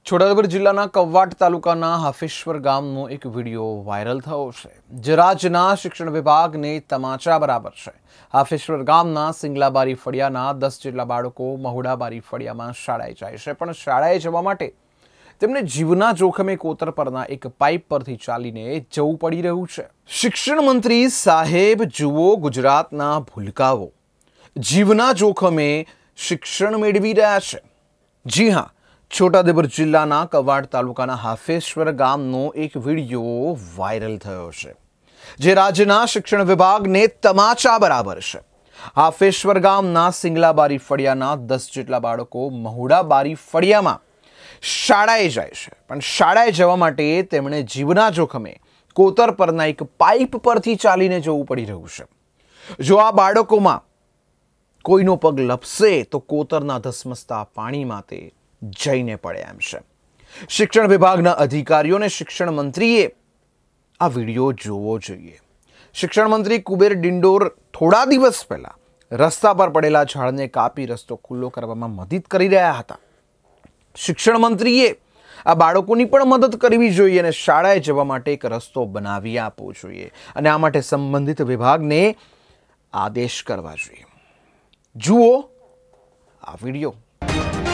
છોટાઉદેપુર જિલ્લાના કવાંટ તાલુકાના હાફેશ્વર ગામનો એક વિડીયો વાયરલ થયો છે, જે રાજ્યના શિક્ષણ વિભાગને તમાચા બરાબર છે। હાફેશ્વર ગામના સિંગલાબારી ફળિયાના 10 જેટલા બાળકો મહુડાબારી ફળિયામાં શાળાએ જાય છે, પણ શાળાએ જવા માટે તેમને જીવના જોખમે કોતર પરના એક પાઇપ પરથી ચાલીને જવું પડી રહ્યું છે। શિક્ષણ મંત્રી સાહેબ, જુઓ ગુજરાતના ભૂલકાઓ જીવના જોખમે શિક્ષણ મેળવી રહ્યા છે। જી હા, છોટાઉદેપુર જિલ્લાના કવાંટ તાલુકાના હાફેશ્વર ગામનો એક વિડીયો વાયરલ થયો છે, જે રાજ્યના શિક્ષણ વિભાગને તમાચા બરાબર છે। હાફેશ્વર ગામના સિંગલાબારી ફળિયાના 10 જેટલા બાળકો મહુડાબારી ફળિયામાં શાળાએ જાય છે, પણ શાળાએ જવા માટે તેમણે જીવના જોખમે કોતર પરના એક પાઇપ પરથી ચાલીને જવું પડી રહ્યું છે। જો આ બાળકોમાં કોઈનો પગ લપસે તો કોતરના ધસમસતા પાણીમાં તે જઈને પડે એમ છે। શિક્ષણ વિભાગના અધિકારીઓ અને શિક્ષણ મંત્રીએ આ વિડીયો જોવો જોઈએ। શિક્ષણ મંત્રી કુબેર ડિંડોર થોડા દિવસ પહેલા રસ્તા પર પડેલા ઝાડને કાપી રસ્તો ખુલ્લો કરવામાં મદદ કરી રહ્યા હતા। શિક્ષણ મંત્રીએ આ બાળકોની પણ મદદ કરવી જોઈએ અને શાળાએ જવા માટે એક રસ્તો બનાવી આપવો જોઈએ અને આ માટે સંબંધિત વિભાગને આદેશ કરવા જોઈએ। જુઓ આ વિડીયો।